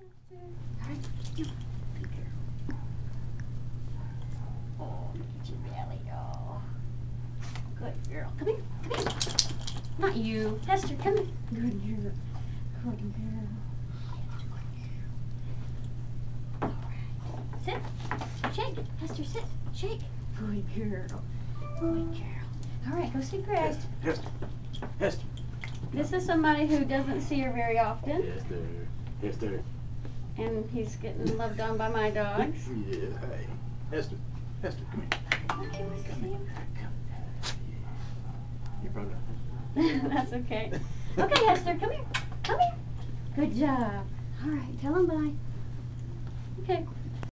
All right. Good girl. Oh, look at your belly. Oh. Good girl. Come here. Come here. Not you. Hester, come here. Good girl. Good girl. All right. Sit. Shake. Hester, sit. Shake. Good girl. Good girl. All right, go see Greg. Hester. Hester. This is somebody who doesn't see her very often. Hester. Hester. And he's getting loved on by my dogs. Yeah, hey. Hester. Hester, come here. Okay, let's Come see here. him. Come. You probably That's okay. Okay, Hester, come here. Come here. Good job. All right, tell him bye. Okay.